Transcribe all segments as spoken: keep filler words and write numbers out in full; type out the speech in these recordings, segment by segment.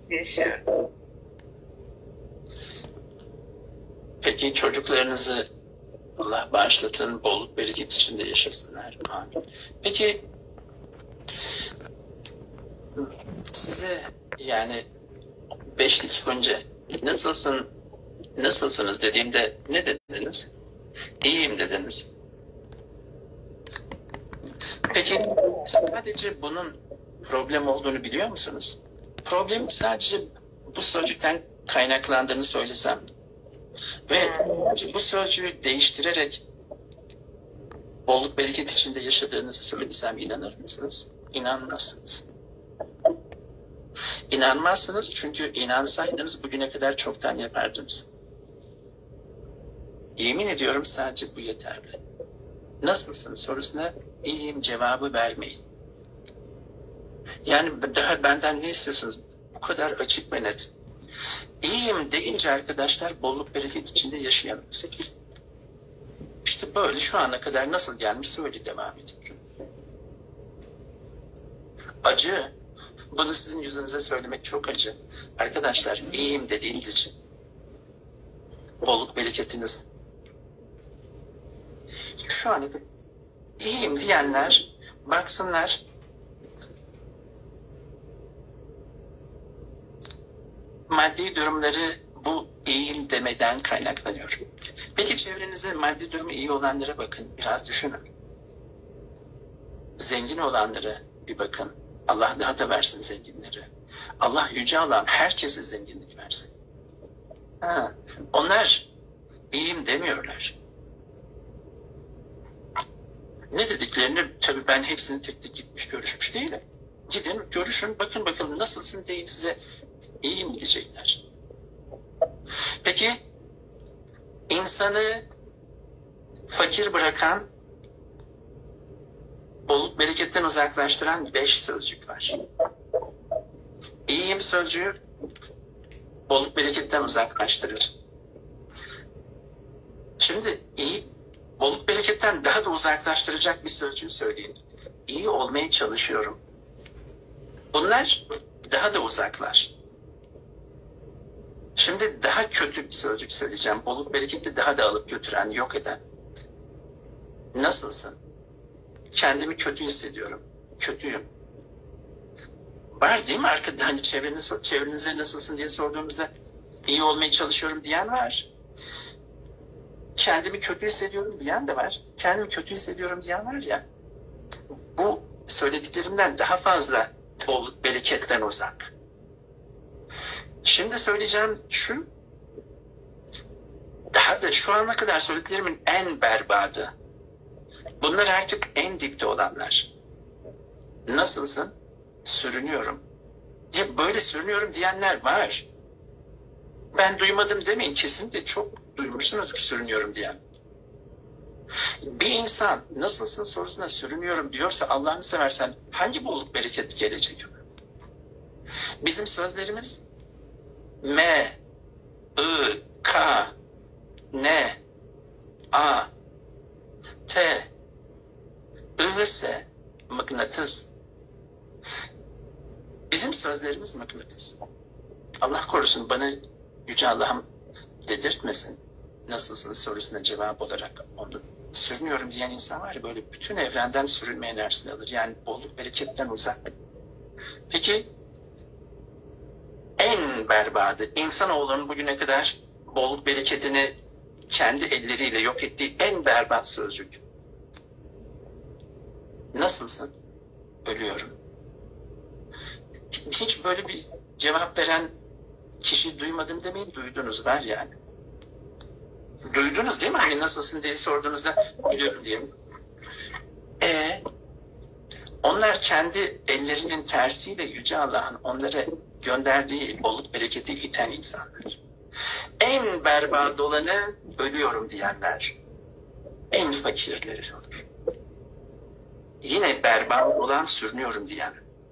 yaşıyorum. Peki çocuklarınızı Allah bağışlatın, bolluk bereket içinde yaşasınlar. Amin. Peki size yani beş dakika önce nasılsın, nasılsınız dediğimde ne dediniz? İyiyim dediniz. Peki sadece bunun problem olduğunu biliyor musunuz? Problem sadece bu sözcükten kaynaklandığını söylesem ve bu sözcüğü değiştirerek bolluk bereket içinde yaşadığınızı söylesem inanır mısınız? İnanmazsınız. İnanmazsınız çünkü inansaydınız bugüne kadar çoktan yapardınız. Yemin ediyorum sadece bu yeterli. Nasılsın sorusuna iyiyim cevabı vermeyin. Yani daha benden ne istiyorsunuz? Bu kadar açık ve net. İyiyim deyince arkadaşlar bolluk bereket içinde yaşayamıyorsunuz. İşte böyle şu ana kadar nasıl gelmiş öyle devam ediyor. Acı. Bunu sizin yüzünüze söylemek çok acı. Arkadaşlar iyiyim dediğiniz için bolluk bereketiniz şu ana kadar iyiyim diyenler baksınlar maddi durumları bu iyiyim demeden kaynaklanıyor. Peki çevrenizde maddi durumu iyi olanlara bakın. Biraz düşünün. Zengin olanlara bir bakın. Allah daha da versin zenginleri. Allah Yüce Allah'ım herkese zenginlik versin. Ha, onlar iyiyim demiyorlar. Ne dediklerini tabii ben hepsini tek tek gitmiş görüşmüş değilim. Gidin görüşün bakın bakalım nasılsın deyin size iyiyim diyecekler. Peki insanı fakir bırakan bolluk bereketten uzaklaştıran beş sözcük var. İyiyim sözcüğü bolluk bereketten uzaklaştırır. Şimdi iyi, bolluk bereketten daha da uzaklaştıracak bir sözcüğü söyleyeyim. İyi olmaya çalışıyorum. Bunlar daha da uzaklar. Şimdi daha kötü bir sözcük söyleyeceğim. Bolluk bereketi daha da alıp götüren, yok eden. Nasılsın? Kendimi kötü hissediyorum. Kötüyüm. Var değil mi arkada? Hani çevreniz, çevrenize nasılsın diye sorduğumuzda iyi olmaya çalışıyorum diyen var. Kendimi kötü hissediyorum diyen de var. Kendimi kötü hissediyorum diyen var ya. Bu söylediklerimden daha fazla bolluk bereketten uzak. Şimdi söyleyeceğim şu. Daha da şu ana kadar söylediklerimin en berbadı. Bunlar artık en dipte olanlar. Nasılsın? Sürünüyorum. Ya böyle sürünüyorum diyenler var. Ben duymadım demeyin. Kesinlikle çok duymuşsunuzdur sürünüyorum diyen. Bir insan nasılsın sorusuna sürünüyorum diyorsa Allah'ını seversen hangi bolluk bereket gelecek? Bizim sözlerimiz M, I, K, N, A, T, I ise mıknatıs. Bizim sözlerimiz mıknatıs. Allah korusun bana Yüce Allah'ım dedirtmesin. Nasılsın sorusuna cevap olarak onu sürünüyorum diyen insan var ya böyle bütün evrenden sürünme enerjisini alır. Yani bolluk bereketten uzak. Peki en berbadı insanoğlunun bugüne kadar bolluk bereketini kendi elleriyle yok ettiği en berbat sözcük. Nasılsın? Ölüyorum. Hiç böyle bir cevap veren kişi duymadım demeyin, duydunuz var yani. Duydunuz değil mi? Hani nasılsın diye sorduğunuzda biliyorum diyelim. E, onlar kendi ellerinin tersiyle Yüce Allah'ın onlara gönderdiği bolluk bereketi iten insanlar. En berbat olanı ölüyorum diyenler. En fakirleri olur. Yine berbat olan sürünüyorum diyen.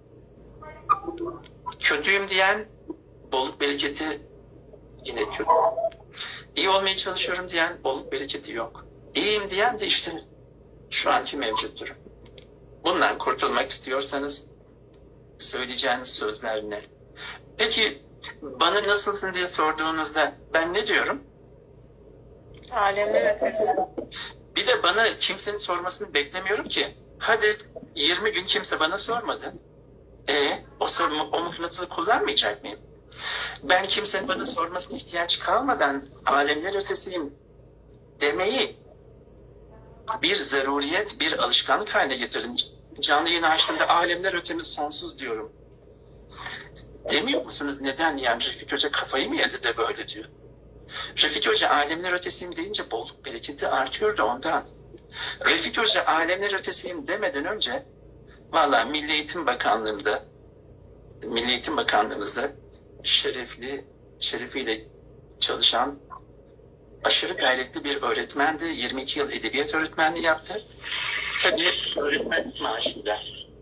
Kötüyüm diyen bolluk bereketi yine kötü. İyi olmaya çalışıyorum diyen bolluk bereketi yok. İyiyim diyen de işte şu anki mevcut durum. Bundan kurtulmak istiyorsanız söyleyeceğiniz sözler ne? Peki bana nasılsın diye sorduğunuzda ben ne diyorum? Alemler ötesi. Bir de bana kimsenin sormasını beklemiyorum ki. Hadi yirmi gün kimse bana sormadı. E o, sorma, o mıknatısı kullanmayacak mıyım? Ben kimsenin bana sormasına ihtiyaç kalmadan alemler ötesiyim demeyi bir zaruriyet, bir alışkanlık haline getirdim. Canlı yayın açtığımda alemler ötemiz sonsuz diyorum. Demiyor musunuz? Neden? Yani Refik Hoca kafayı mı yedi de böyle diyor. Refik Hoca alemler ötesiyim deyince bolluk bereketi artıyordu ondan. Refik Hoca alemler ötesiyim demeden önce valla Milli Eğitim Bakanlığı'nda Milli Eğitim Bakanlığımızda şerefli, şerefiyle çalışan aşırı gayretli bir öğretmendi. yirmi iki yıl edebiyat öğretmenliği yaptı. Tabii öğretmen maaşıyla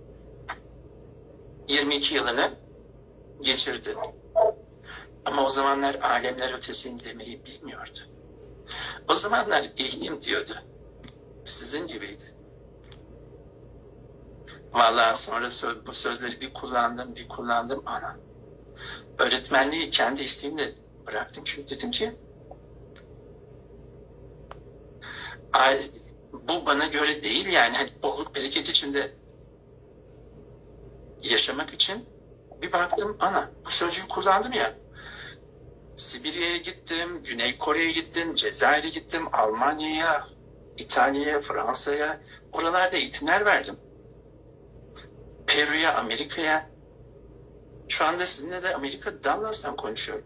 yirmi iki yılını geçirdi. Ama o zamanlar alemler ötesiyim demeyi bilmiyordu. O zamanlar iyiyim diyordu. Sizin gibiydi. Vallahi sonra söz, bu sözleri bir kullandım, bir kullandım ana. Öğretmenliği kendi isteğimle bıraktım. Çünkü dedim ki bu bana göre değil yani. Hani bolluk bereket içinde yaşamak için bir baktım ana. Bu sözcüğü kullandım ya. Sibirya'ya gittim, Güney Kore'ye gittim, Cezayir'e gittim, Almanya'ya, İtalya'ya, Fransa'ya. Oralarda eğitimler verdim. Peru'ya, Amerika'ya. Şu anda sizinle de Amerika Dallas'tan konuşuyorum.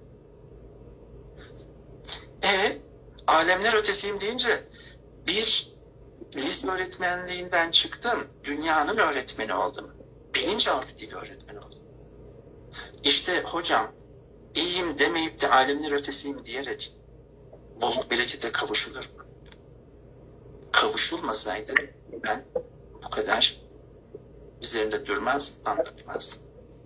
E alemler ötesiyim deyince bir lise öğretmenliğinden çıktım. Dünyanın öğretmeni oldum. Bilinçaltı dili öğretmeni oldum. İşte hocam iyiyim demeyip de alemler ötesiyim diyerek bolluk berekete kavuşulur mu? Kavuşulmasaydı ben bu kadar üzerinde durmaz, anlatmazdım.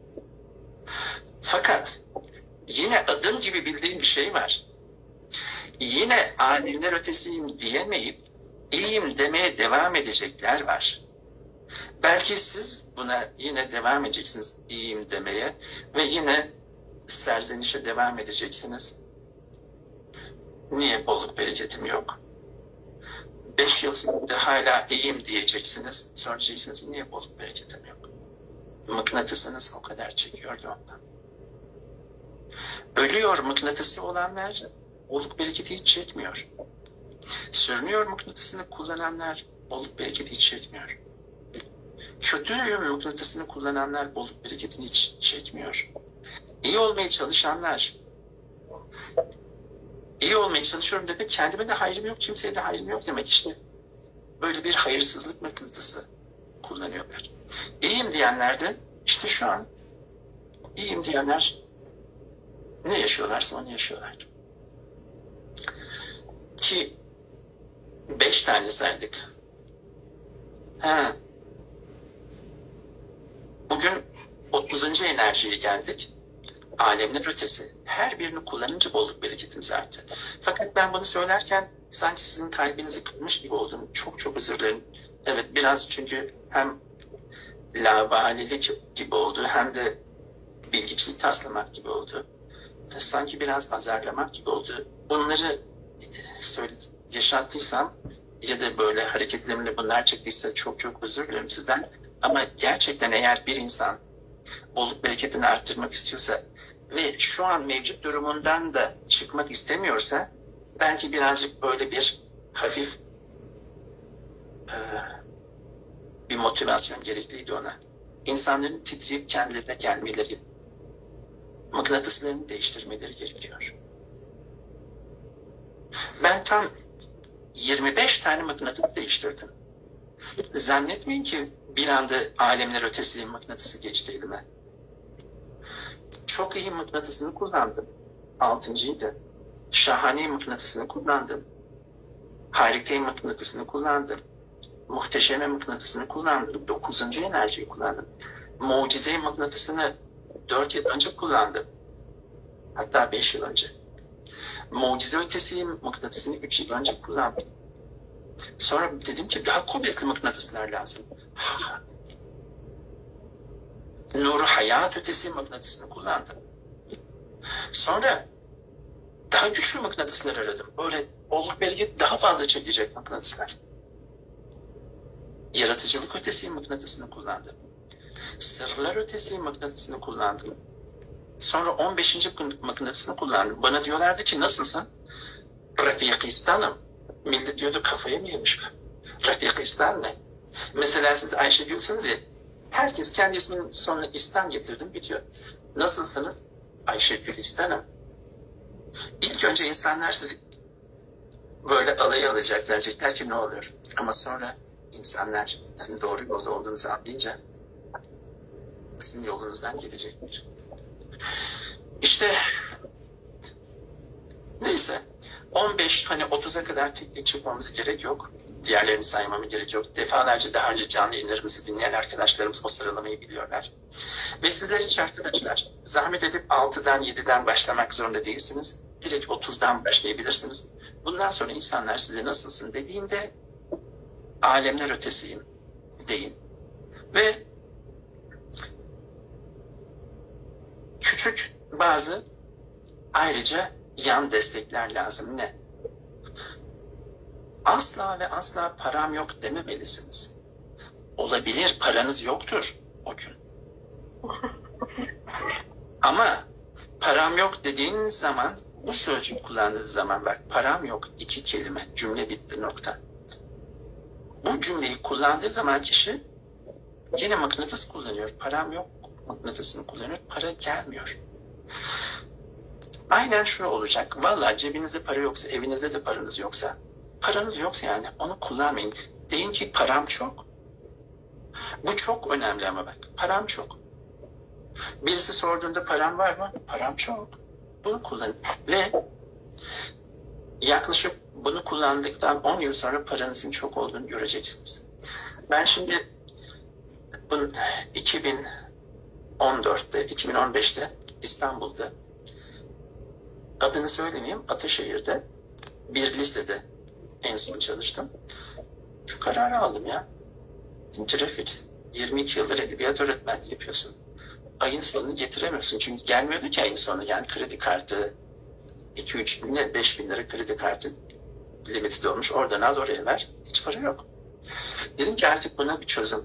Fakat yine adım gibi bildiğim bir şey var. Yine alemler ötesiyim diyemeyip iyiyim demeye devam edecekler var. Belki siz buna yine devam edeceksiniz iyiyim demeye ve yine serzenişe devam edeceksiniz. Niye bolluk bereketim yok? Beş yıl sonra hala iyiyim diyeceksiniz. Sonra diyeceksiniz niye bolluk bereketim yok? Mıknatısınız o kadar çekiyordu ondan. Ölüyor mıknatısı olanlar bolluk bereketi hiç çekmiyor. Sürünüyor mıknatısını kullananlar bolluk bereketi hiç çekmiyor. Kötü mıknatısını kullananlar bolluk bereketini hiç çekmiyor. İyi olmaya çalışanlar, iyi olmaya çalışıyorum demek kendime de hayrım yok, kimseye de hayrım yok demek işte. Böyle bir hayırsızlık mıknatısı kullanıyorlar. İyiyim diyenler de işte şu an iyiyim diyenler ne yaşıyorlarsa onu yaşıyorlar. Ki beş tane saydık. Ha. Bugün otuzuncu enerjiye geldik. Alemler ötesi. Her birini kullanınca bolluk bereketimiz arttı. Fakat ben bunu söylerken sanki sizin kalbinizi kırmış gibi oldum. Çok çok özür dilerim. Evet biraz çünkü hem laubalilik gibi oldu hem de bilgiçlik taslamak gibi oldu. Sanki biraz azarlamak gibi oldu. Bunları söyle, yaşattıysam ya da böyle hareketlerimle bunlar çıktıysa çok çok özür dilerim sizden. Ama gerçekten eğer bir insan bolluk bereketini arttırmak istiyorsa ve şu an mevcut durumundan da çıkmak istemiyorsa belki birazcık böyle bir hafif e, bir motivasyon gerekliydi ona. İnsanların titreyip kendilerine gelmeleri, mıknatıslarını değiştirmeleri gerekiyor. Ben tam yirmi beş tane mıknatıs değiştirdim. Zannetmeyin ki bir anda alemler ötesi mıknatısı geçti elime. Çok iyi mıknatısını kullandım. Altıncıydı. Şahane mıknatısını kullandım. Harika mıknatısını kullandım. Muhteşem mıknatısını kullandım. Dokuzuncu enerjiyi kullandım. Mucize mıknatısını dört yıl önce kullandım. Hatta beş yıl önce. Mucize ötesi mıknatısını üç yıl önce kullandım. Sonra dedim ki daha kuvvetli mıknatıslar lazım. Nuru hayat ötesi mıknatısını kullandım. Sonra daha güçlü mıknatıslar aradım. Böyle bolluk bereket daha fazla çekecek mıknatıslar. Yaratıcılık ötesi mıknatısını kullandım. Sırlar ötesi mıknatısını kullandım. Sonra on beşinci mıknatısını kullandım. Bana diyorlardı ki nasılsın? Rafikistan'ım. Millet diyordu kafayı mı yemiş? Rafikistan ne? Mesela siz Ayşegül'sünüz ya. Herkes kendi isminin sonuna istan getirdim bitiyor. Nasılsınız? Ayşegülistan'ım. İlk önce insanlar sizi böyle alaya alacaklar. Diyecekler ki ne oluyor? Ama sonra insanlar sizin doğru yolda olduğunuzu anlayınca sizin yolunuzdan gelecektir. İşte neyse on beş hani otuza kadar tek tek çıkmamıza gerek yok. Diğerlerini saymama gerek yok. Defalarca daha önce canlı yayınlarımızı dinleyen arkadaşlarımız o sıralamayı biliyorlar. Ve sizler hiç arkadaşlar zahmet edip altıdan yediden başlamak zorunda değilsiniz. Direkt otuzdan başlayabilirsiniz. Bundan sonra insanlar size nasılsın dediğinde alemler ötesiyim deyin. Ve küçük bazı ayrıca yan destekler lazım. Ne? Asla ve asla param yok dememelisiniz. Olabilir paranız yoktur o gün. Ama param yok dediğiniz zaman, bu sözcük kullandığınız zaman bak param yok iki kelime, cümle bitti nokta. Bu cümleyi kullandığı zaman kişi yine mıknatıs kullanıyor. Param yok mıknatısını kullanıyor. Para gelmiyor. Aynen şu olacak. Vallahi cebinizde para yoksa, evinizde de paranız yoksa, paranız yoksa yani onu kullanmayın. Deyin ki param çok. Bu çok önemli ama bak. Param çok. Birisi sorduğunda param var mı? Param çok. Bunu kullanın. Ve yaklaşık bunu kullandıktan on yıl sonra paranızın çok olduğunu göreceksiniz. Ben şimdi bunu iki bin on dörtte, iki bin on beşte İstanbul'da, adını söylemeyeyim, Ataşehir'de bir lisede en son çalıştım. Şu kararı aldım ya. Refit, yirmi iki yıldır edebiyat öğretmenliği yapıyorsun. Ayın sonunu getiremiyorsun. Çünkü gelmiyordu ki ayın sonu. Yani kredi kartı iki üç bin ne beş bin lira kredi kartı limiti dolmuş. Oradan al oraya ver. Hiç para yok. Dedim ki artık buna bir çözüm.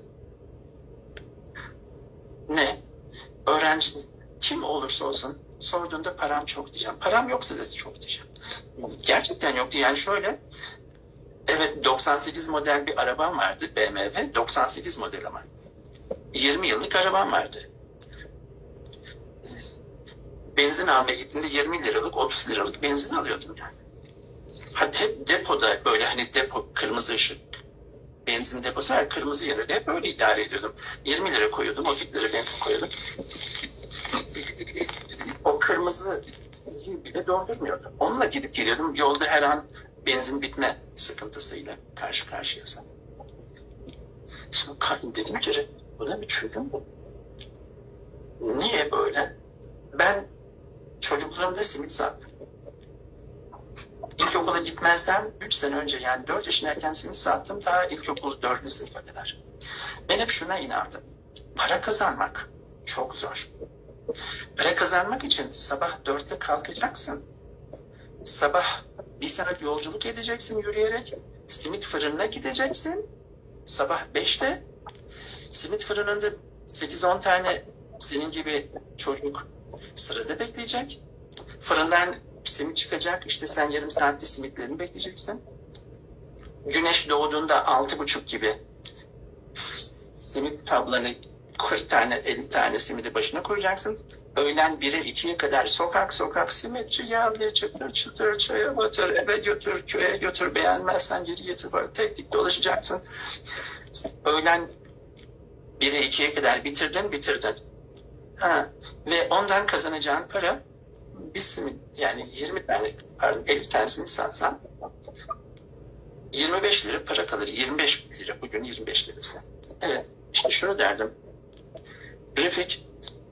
Ne? Öğrenci kim olursa olsun sorduğunda param çok diyeceğim. Param yoksa da çok diyeceğim. Gerçekten yoktu. Yani şöyle, evet doksan sekiz model bir arabam vardı. B M W doksan sekiz model ama. yirmi yıllık arabam vardı. Benzin almaya gittiğinde yirmi liralık, otuz liralık benzin alıyordum yani. Hatta depoda böyle hani depo kırmızı ışık, benzin deposu her kırmızı yanında hep böyle idare ediyordum. yirmi lira koyuyordum, otuz lira benzin koyuyordum. O kırmızı bile doldurmuyordu. Onunla gidip geliyordum. Yolda her an benzin bitme sıkıntısıyla karşı karşıyasam. Şimdi dedim ki bu ne bir çözüm bu? Niye böyle? Ben çocukluğumda simit sattım. İlkokula gitmezden üç sene önce yani dört yaşındayken simit sattım daha ilkokulu dördüncü sınıfa kadar. Ben hep şuna inandım. Para kazanmak çok zor. Para kazanmak için sabah dörtte kalkacaksın. Sabah bir saat yolculuk edeceksin yürüyerek. Simit fırınına gideceksin. Sabah beşte simit fırınında sekiz on tane senin gibi çocuk sırada bekleyecek. Fırından simit çıkacak. İşte sen yarım saatte simitlerini bekleyeceksin. Güneş doğduğunda altı buçuk gibi simit tablanı kırk tane elli tane simidi başına koyacaksın. Öğlen bire ikiye kadar sokak sokak simitçi geldi çıtır çıtır çaya batır eve götür köye götür beğenmezsen geri getir böyle tek tek dolaşacaksın. Öğlen bire ikiye kadar bitirdin bitirdin. Ha. Ve ondan kazanacağın para bir simit yani yirmi tane pardon elli tanesini satsan yirmi beş lira para kalır. yirmi beş lira bugün yirmi beş lirası. Evet işte şunu derdim. Refik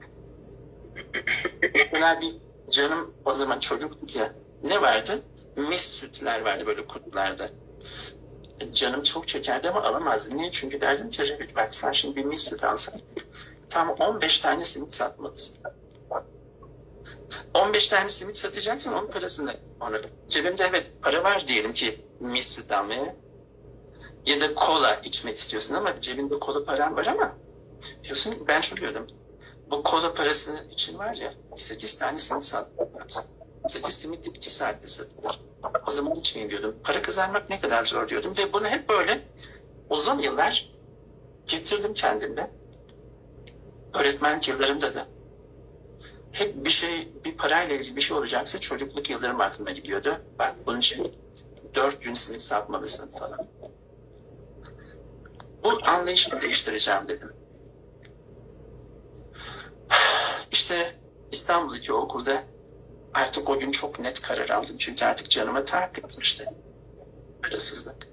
mesela bir canım o zaman çocukluk ya ne vardı? Mis sütler vardı böyle kutularda. Canım çok çekerdi ama alamazdım. Niye? Çünkü derdim ki Refik bak sen şimdi bir mis süt alsan tam on beş tane simit satmalısın. on beş tane simit satacaksın, onun parasını onu. Cebimde evet para var diyelim ki mis süt almaya. Ya da kola içmek istiyorsun ama cebinde kola paran var ama diyorsun ben şu diyordum. Bu kola parası için var ya sekiz tane simit satmak lazım. sekiz simit iki saatte satılır. O zaman içmeyeyim diyordum. Para kazanmak ne kadar zor diyordum. Ve bunu hep böyle uzun yıllar getirdim kendimde. Öğretmenlik yıllarımda da. Hep bir şey, bir parayla ilgili bir şey olacaksa çocukluk yıllarım aklıma gidiyordu. Bak bunun için dört gün simit satmalısın falan. Bu anlayışımı değiştireceğim dedim. İşte İstanbul'daki o okulda artık o gün çok net karar aldım. Çünkü artık canıma tak etmişti. Parasızlık.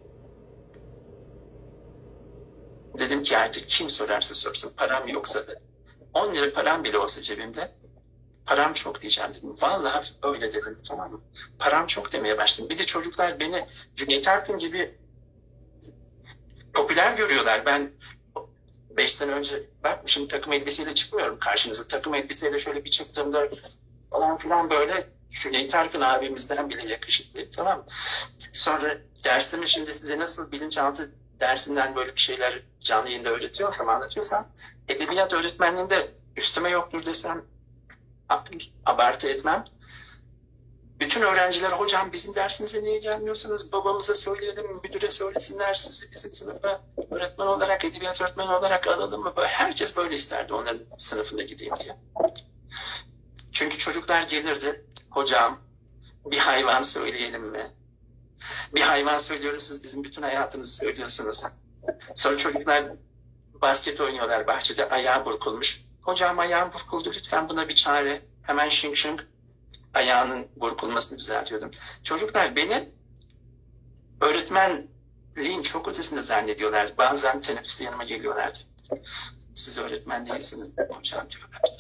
Dedim ki artık kim sorarsa sorsun param yoksa da. on lira param bile olsa cebimde param çok diyeceğim dedim. Vallahi öyle dedim, tamam mı? Param çok demeye başladım. Bir de çocuklar beni Cüneyt Arkın gibi popüler görüyorlar. Ben beş sene önce bakmışım takım elbiseyle çıkmıyorum karşınıza. Takım elbiseyle şöyle bir çıktığımda falan filan böyle Cüneyt Arkın abimizden bile yakışıklı, tamam mı? Sonra dersimi şimdi size nasıl bilinçaltı dersinden böyle bir şeyler canlı yayında öğretiyorsam, anlatıyorsam edebiyat öğretmenliğinde üstüme yoktur desem abartı etmem. Bütün öğrenciler hocam bizim dersimize niye gelmiyorsunuz? Babamıza söyleyelim, müdüre söylesinler sizi bizim sınıfa öğretmen olarak, edebiyat öğretmeni olarak alalım mı? Böyle, herkes böyle isterdi onların sınıfına gideyim diye. Çünkü çocuklar gelirdi. Hocam bir hayvan söyleyelim mi? Bir hayvan söylüyoruz, siz bizim bütün hayatınızı söylüyorsunuz. Sonra çocuklar basket oynuyorlar bahçede, ayağı burkulmuş. Hocam ayağım burkuldu, lütfen buna bir çare. Hemen şink şink ayağının burkulmasını düzeltiyordum. Çocuklar beni öğretmenliğin çok ötesinde zannediyorlar. Bazen teneffüste yanıma geliyorlardı. Siz öğretmen değilsiniz hocam diyorlardı.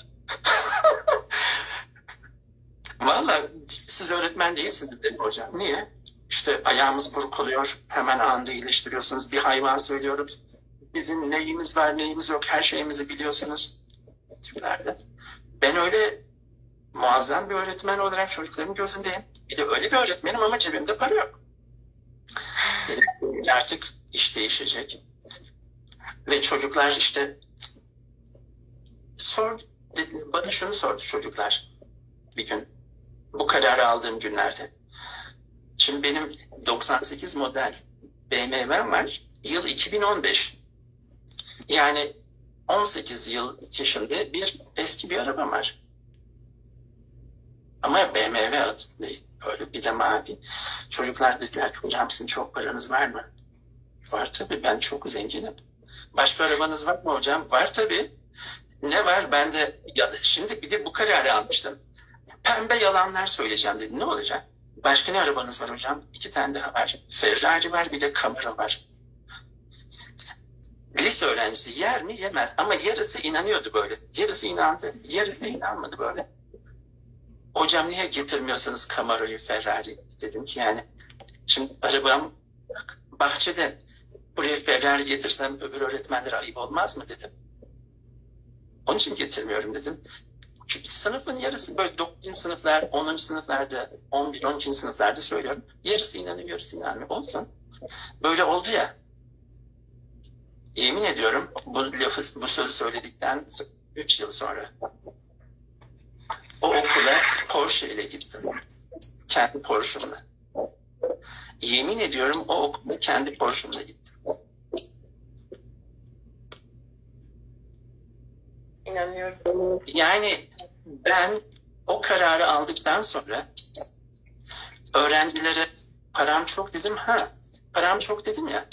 Valla siz öğretmen değilsiniz dedim hocam. Niye? İşte ayağımız burkuluyor, hemen anında iyileştiriyorsunuz. Bir hayvan söylüyoruz. Bizim neyimiz var, neyimiz yok, her şeyimizi biliyorsunuz. Diyorlardı. Ben öyle muazzam bir öğretmen olarak çocukların gözündeyim. Bir de öyle bir öğretmenim ama cebimde para yok. Dedim, artık iş değişecek. Ve çocuklar işte sor, bana şunu sordu çocuklar bir gün. Bu kararı aldığım günlerde. Şimdi benim doksan sekiz model B M W'm var. Yıl iki bin on beş. Yani on sekiz yıl yaşında bir eski bir arabam var. Ama B M W adı değil. Böyle bir de mavi. Çocuklar dediler ki hocam sizin çok paranız var mı? Var tabii, ben çok zenginim. Başka arabanız var mı hocam? Var tabii. Ne var? Ben de ya, şimdi bir de bu kararı almıştım. Pembe yalanlar söyleyeceğim dedi. Ne olacak? Başka ne arabanız var hocam? İki tane daha var. Ferrari var, bir de Camaro var. Lise öğrencisi yer mi? Yemez. Ama yarısı inanıyordu böyle. Yarısı inandı. Yarısı inanmadı böyle. Hocam niye getirmiyorsanız Camaro'yu, Ferrari? Dedim ki yani şimdi arabam bahçede, buraya Ferrari getirsem öbür öğretmenlere ayıp olmaz mı dedim. Onun için getirmiyorum dedim. Çünkü sınıfın yarısı böyle dokuzuncu sınıflar, onuncu sınıflarda, on bir on ikinci sınıflarda söylüyorum. Yarısı inanıyor, yarısı inanmıyor. Olsun. Böyle oldu ya. Yemin ediyorum bu lafı, bu sözü söyledikten üç yıl sonra o okula Porsche ile gittim. Kendi Porsche'mla. Yemin ediyorum o okula kendi Porsche'mla gittim. İnanıyorum. Yani ben o kararı aldıktan sonra öğrencilere param çok dedim. Ha, param çok dedim ya.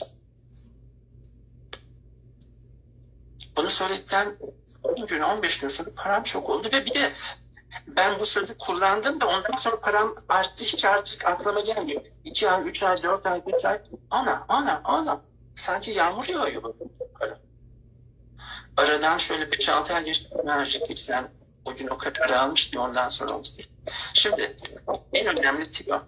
Bunu söyledikten on gün on beş gün sonra param çok oldu ve bir de ben bu sözü kullandım da ondan sonra param arttı, hiç artık aklıma gelmiyor. iki ay, üç ay, dört ay, beş ay. Ana, ana, ana. Sanki yağmur yağıyor bu para. Aradan şöyle beş altı ay geçti. Enerjik sen o gün o kararı almış diye ondan sonra oldu diye. Şimdi en önemli tip.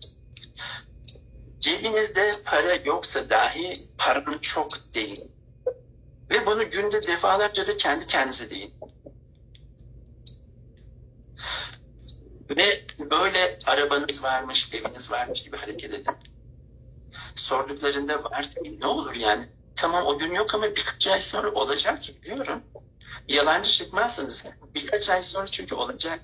Cebinizde para yoksa dahi paranın çok değil. Ve bunu günde defalarca da kendi kendinize deyin. Ve böyle arabanız varmış, eviniz varmış gibi hareket edin. Sorduklarında var değil, ne olur yani. Tamam o gün yok ama birkaç ay sonra olacak ki biliyorum. Yalancı çıkmazsınız. Birkaç ay sonra çünkü olacak.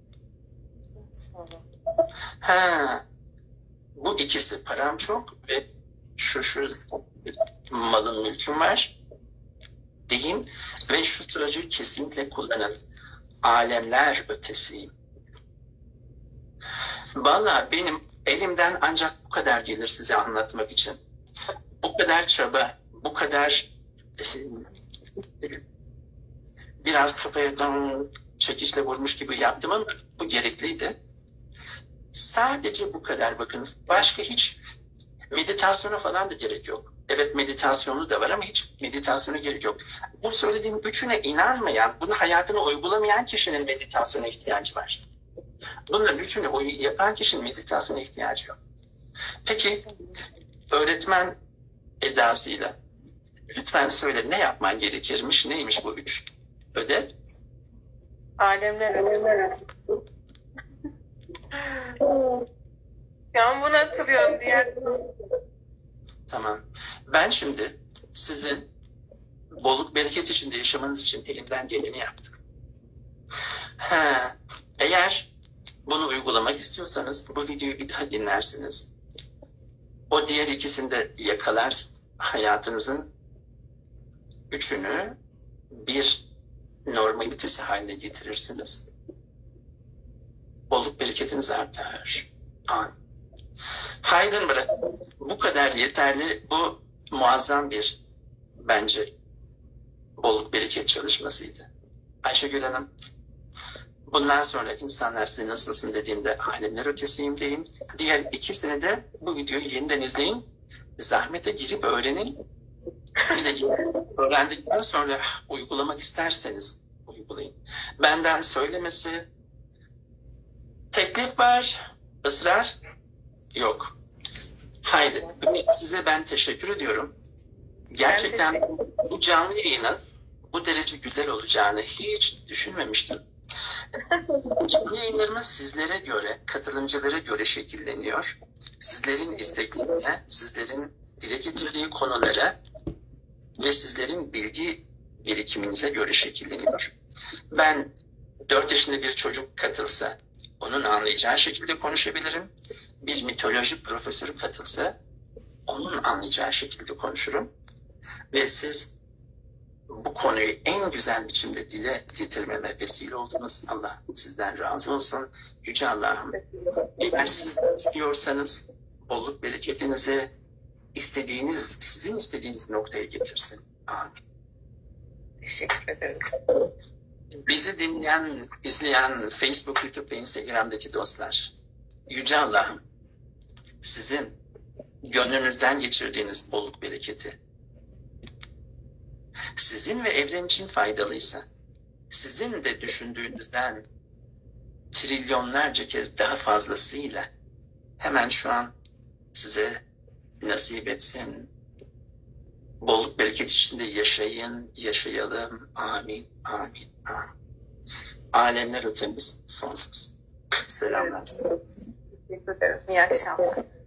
Ha, bu ikisi param çok ve şu şu malın mülküm var deyin ve şu sıracı kesinlikle kullanın. Alemler ötesiyim. Vallahi benim elimden ancak bu kadar gelir size anlatmak için. Bu kadar çaba, bu kadar biraz kafaya çekişle vurmuş gibi yaptım ama bu gerekliydi. Sadece bu kadar bakın. Başka hiç meditasyona falan da gerek yok. Evet meditasyonu da var ama hiç meditasyona gerek yok. Bu söylediğim üçüne inanmayan, bunu hayatına uygulamayan kişinin meditasyona ihtiyacı var. Bunların üçünü yapan kişinin meditasyona ihtiyacı yok. Peki öğretmen edasıyla lütfen söyle ne yapman gerekirmiş, neymiş bu üç ödev? Alemler ötesi. Şu an bunu hatırlıyorum. Diğer... Tamam. Ben şimdi sizin bolluk bereket içinde yaşamanız için elimden geleni yaptım. Ha, eğer bunu uygulamak istiyorsanız bu videoyu bir daha dinlersiniz. O diğer ikisini de yakalar, hayatınızın üçünü bir normalitesi haline getirirsiniz. Bolluk bereketiniz artar. Amin. Heidenberg bu kadar yeterli, bu muazzam bir bence bolluk bereket çalışmasıydı. Ayşegül Hanım, bundan sonra insanlar size nasılsın dediğinde alemler ötesiyim deyin. Diğer ikisini de bu videoyu yeniden izleyin. Zahmete girip öğrenin. Bir de öğrendikten sonra uygulamak isterseniz uygulayın. Benden söylemesi, teklif var, ısrar yok. Haydi, size ben teşekkür ediyorum. Gerçekten bu canlı yayının bu derece güzel olacağını hiç düşünmemiştim. Canlı yayınlarımız sizlere göre, katılımcılara göre şekilleniyor. Sizlerin isteklerine, sizlerin dile getirdiği konulara ve sizlerin bilgi birikiminize göre şekilleniyor. Ben dört yaşında bir çocuk katılsa, onun anlayacağı şekilde konuşabilirim. Bir mitoloji profesörü katılsa, onun anlayacağı şekilde konuşurum. Ve siz bu konuyu en güzel biçimde dile getirmeme vesile oldunuz. Allah sizden razı olsun. Yüce Allah'ım, eğer siz istiyorsanız bolluk bereketinizi istediğiniz, sizin istediğiniz noktaya getirsin. Amin. Teşekkür ederim. Bizi dinleyen, izleyen Facebook, YouTube ve Instagram'daki dostlar, Yüce Allah'ım, sizin gönlünüzden geçirdiğiniz bolluk bereketi, sizin ve evren için faydalıysa, sizin de düşündüğünüzden trilyonlarca kez daha fazlasıyla hemen şu an size nasip etsin. Bolluk bereket içinde yaşayın, yaşayalım. Amin, amin, amin. Alemler ötemiz sonsuz. Selamlar. Teşekkür ederim. İyi akşamlar.